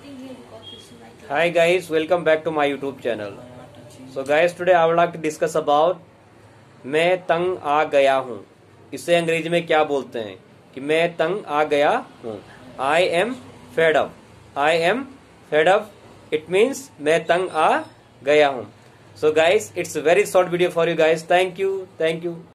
Hi guys, welcome back to my YouTube channel. So guys, today I would like to discuss about मैं तंग आ गया हूँ. इसे अंग्रेजी में क्या बोलते हैं कि मैं तंग आ गया हूँ. I am fed up. I am fed up. It means मैं तंग आ गया हूँ. So guys, it's a very short video for you guys. Thank you.